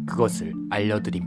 그것을 알려드림.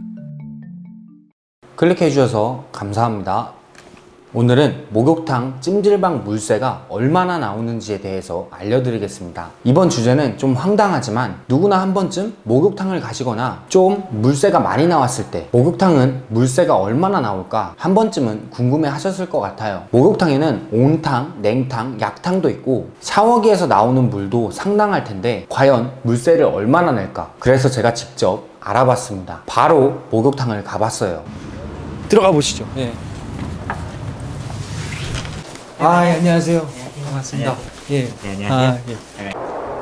클릭해 주셔서 감사합니다. 오늘은 목욕탕 찜질방 물세가 얼마나 나오는지에 대해서 알려드리겠습니다. 이번 주제는 좀 황당하지만 누구나 한 번쯤 목욕탕을 가시거나 좀 물세가 많이 나왔을 때 목욕탕은 물세가 얼마나 나올까 한 번쯤은 궁금해 하셨을 것 같아요. 목욕탕에는 온탕, 냉탕, 약탕도 있고 샤워기에서 나오는 물도 상당할 텐데 과연 물세를 얼마나 낼까? 그래서 제가 직접 알아봤습니다. 바로 목욕탕을 가봤어요. 들어가 보시죠. 네. 안녕하세요. 반갑습니다. 예. 네, 안녕하세요. 예.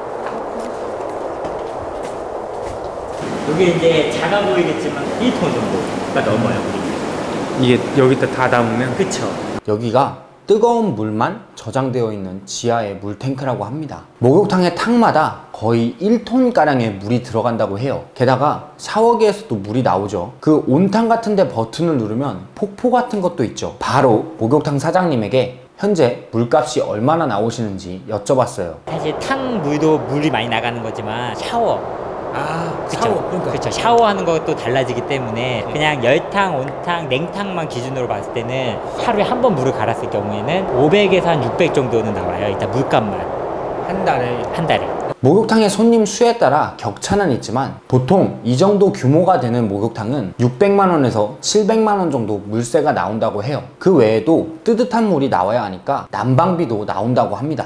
여기 이제 작아 보이겠지만 1톤 정도가 넘어요. 이게 여기다 다 담으면? 그쵸. 여기가 뜨거운 물만 저장되어 있는 지하의 물탱크라고 합니다. 목욕탕의 탕마다 거의 1톤가량의 물이 들어간다고 해요. 게다가 샤워기에서도 물이 나오죠. 그 온탕 같은 데 버튼을 누르면 폭포 같은 것도 있죠. 바로 목욕탕 사장님에게 현재 물값이 얼마나 나오시는지 여쭤봤어요. 사실 탕 물도 물이 많이 나가는 거지만 샤워. 샤워. 그러니까. 그쵸. 샤워하는 것도 달라지기 때문에 그냥 열탕, 온탕, 냉탕만 기준으로 봤을 때는 하루에 한 번 물을 갈았을 경우에는 500에서 한 600 정도는 나와요. 일단 물값만. 한 달에. 한 달에. 목욕탕의 손님 수에 따라 격차는 있지만 보통 이 정도 규모가 되는 목욕탕은 600만원에서 700만원 정도 물세가 나온다고 해요. 그 외에도 뜨뜻한 물이 나와야 하니까 난방비도 나온다고 합니다.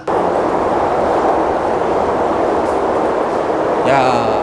야.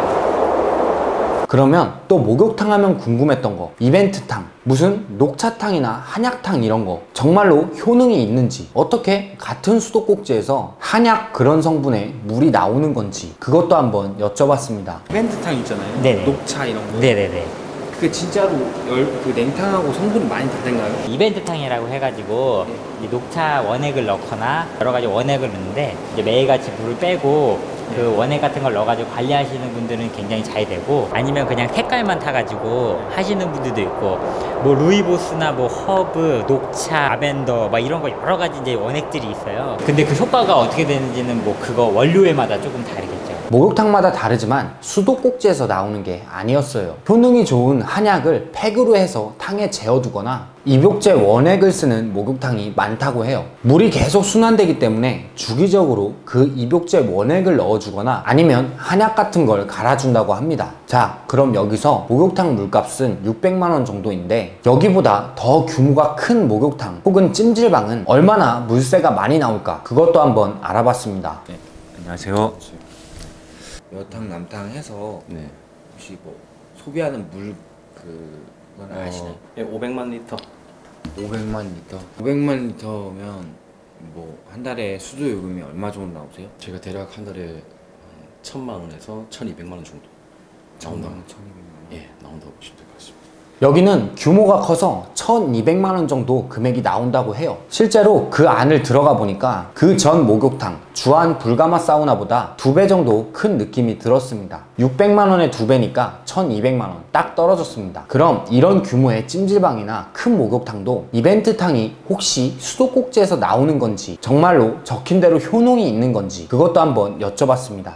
그러면 또 목욕탕 하면 궁금했던 거, 이벤트탕, 무슨 녹차탕이나 한약탕 이런 거 정말로 효능이 있는지, 어떻게 같은 수도꼭지에서 한약 그런 성분의 물이 나오는 건지 그것도 한번 여쭤봤습니다. 이벤트탕 있잖아요. 네네. 녹차 이런 거. 네네네. 그게 진짜로 그 냉탕하고 성분이 많이 다른가요? 이벤트탕이라고 해가지고 이 녹차 원액을 넣거나 여러 가지 원액을 넣는데 이제 매일같이 물을 빼고 그 원액 같은 걸 넣어가지고 관리하시는 분들은 굉장히 잘 되고 아니면 그냥 색깔만 타가지고 하시는 분들도 있고 뭐 루이보스나 뭐 허브, 녹차, 라벤더 막 이런 거 여러 가지 이제 원액들이 있어요. 근데 그 효과가 어떻게 되는지는 뭐 그거 원료에마다 조금 다르겠죠. 목욕탕마다 다르지만 수도꼭지에서 나오는 게 아니었어요. 효능이 좋은 한약을 팩으로 해서 탕에 재워두거나 입욕제 원액을 쓰는 목욕탕이 많다고 해요. 물이 계속 순환되기 때문에 주기적으로 그 입욕제 원액을 넣어주거나 아니면 한약 같은 걸 갈아준다고 합니다. 자, 그럼 여기서 목욕탕 물값은 600만원 정도인데 여기보다 더 규모가 큰 목욕탕 혹은 찜질방은 얼마나 물세가 많이 나올까 그것도 한번 알아봤습니다. 네, 안녕하세요. 여탕 남탕 해서 네. 혹시 뭐 소비하는 물 그건 아시나요? 예, 500만 리터. 500만 리터. 500만 리터면 뭐 한 달에 수도 요금이 얼마 정도 나오세요? 제가 대략 한 달에 1000만 원에서 1200만 원 정도 나온다고. 1200만 예, 나온다고 보시면 될 것 같습니다. 여기는 규모가 커서 1200만원 정도 금액이 나온다고 해요. 실제로 그 안을 들어가 보니까 그 전 목욕탕 주한 불가마 사우나보다 2배 정도 큰 느낌이 들었습니다. 600만원에 2배니까 1200만원 딱 떨어졌습니다. 그럼 이런 규모의 찜질방이나 큰 목욕탕도 이벤트탕이 혹시 수도꼭지에서 나오는 건지 정말로 적힌 대로 효능이 있는 건지 그것도 한번 여쭤봤습니다.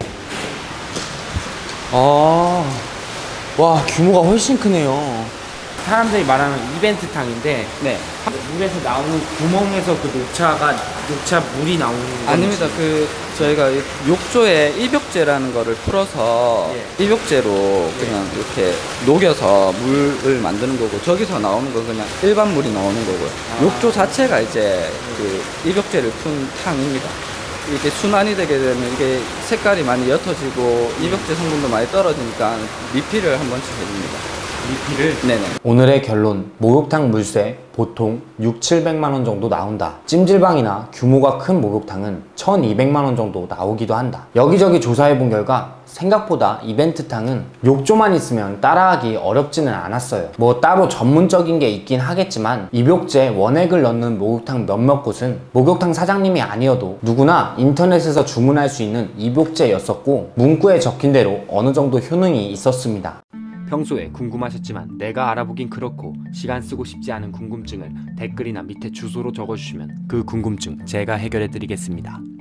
와, 규모가 훨씬 크네요. 사람들이 말하는 이벤트탕인데 네. 물에서 나오는 구멍에서 그 녹차 물이 나오는 거 아닙니다. 저희가 욕조에 입욕제라는 거를 풀어서 입욕제로 그냥 이렇게 녹여서 물을 만드는 거고 저기서 나오는 건 그냥 일반 물이 나오는 거고요. 욕조 자체가 이제 그 입욕제를 푼 탕입니다. 이게 순환이 되게 되면 이게 색깔이 많이 옅어지고 입욕제 성분도 많이 떨어지니까 리필을 한 번씩 해줍니다. 리필을? 네네. 오늘의 결론, 목욕탕 물세 보통 600~700만원 정도 나온다. 찜질방이나 규모가 큰 목욕탕은 1200만원 정도 나오기도 한다. 여기저기 조사해본 결과 생각보다 이벤트탕은 욕조만 있으면 따라하기 어렵지는 않았어요. 뭐 따로 전문적인 게 있긴 하겠지만 입욕제 원액을 넣는 목욕탕 몇몇 곳은 목욕탕 사장님이 아니어도 누구나 인터넷에서 주문할 수 있는 입욕제였었고 문구에 적힌 대로 어느 정도 효능이 있었습니다. 평소에 궁금하셨지만 내가 알아보긴 그렇고 시간 쓰고 싶지 않은 궁금증을 댓글이나 밑에 주소로 적어주시면 그 궁금증 제가 해결해 드리겠습니다.